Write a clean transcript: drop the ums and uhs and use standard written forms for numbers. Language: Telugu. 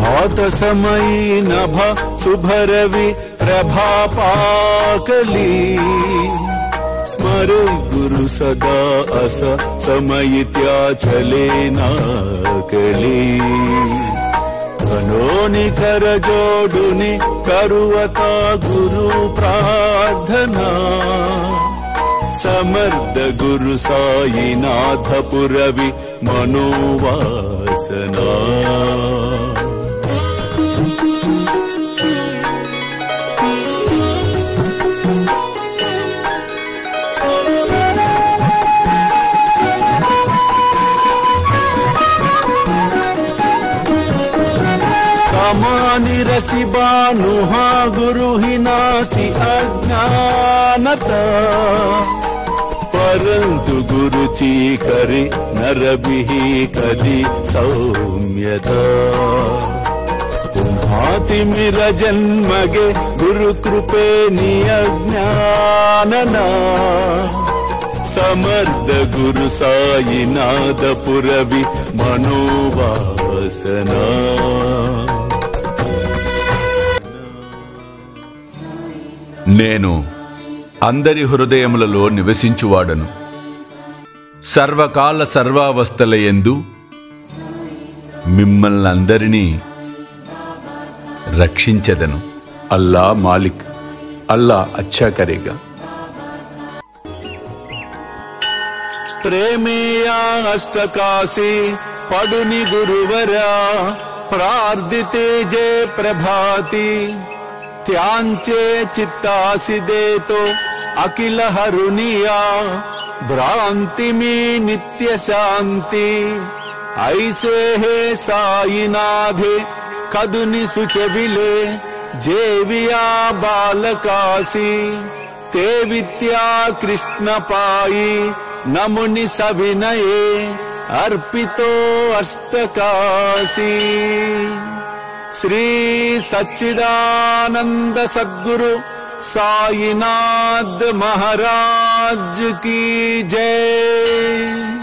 भात समयी नभ शुभरवि प्रभापाकली स्मर गुरु सदा अस समयित्या चले नाकली कनोनि कर जोडुनि करुवता गुरु प्रार्थना समर्थ गुरु साईनाथ पुरवि मनोवासना कामानि रसि बानुहा गुरु ही नासी अज्ञानता परंतु गुरु ची करे नर बिहि कदी सौम्यता पुन्हाति मिर जन्मगे गुरु कृपे नियज्ञानना समर्थ गुरु साईनाथ पुरवि मनोवासना నేను అందరి హృదయములలో నివసించువాడను సర్వకాల సర్వావస్థలయందు మిమ్మల్నందరినీ రక్షించెదను అల్లా మాలిక్ అల్లా అచ్చా కరేగా प्रेमेया अष्टकाशी पडुनि गुरुवरा प्रार्थिते जे प्रभाती त्यांचे चित्तासी देतो अखिल हरुनिया भ्रांति में नित्य शांति ऐसे है साईनाथे कदुनि सुचविले जेविया बालकासी ते विद्या कृष्ण पाई नमुनि सविनये अर्पितो अष्टकाशी श्री सच्चिदानंद सद्गुरु साईनाथ महाराज की जय।